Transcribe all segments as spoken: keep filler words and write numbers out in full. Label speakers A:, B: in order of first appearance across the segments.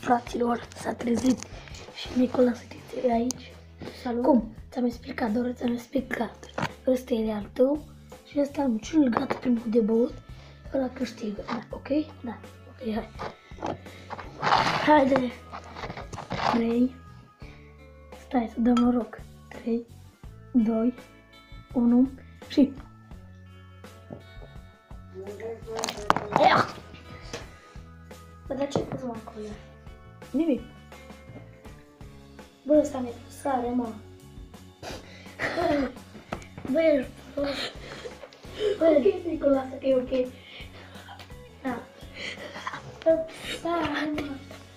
A: fraților, s-a trezit și Nicolas e aici.
B: Salut.
A: Cum? Ți-am explicat, doar ți-am explicat. Ăsta e al tău și ăsta al meu. Cel gata primul de băut, ăla câștigă. Da, ok? Da, ok, hai. Haide. trei. Stai să dăm noroc. trei, doi, unu și... Ia! Bă, dar ce faci, mă, acolo? Nimic. Bă, ăsta mi-e sare, mă. Bă, ești prost. Bă, ok, Nicolas, că e ok. Da. Bă, sare, mă.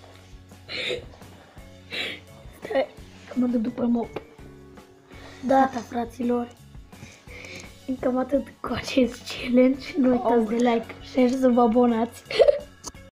A: Stai, că mă duc după mop. Gata, fraților. Cam atât cu acest challenge. Nu uitați de like, share, să vă abonați.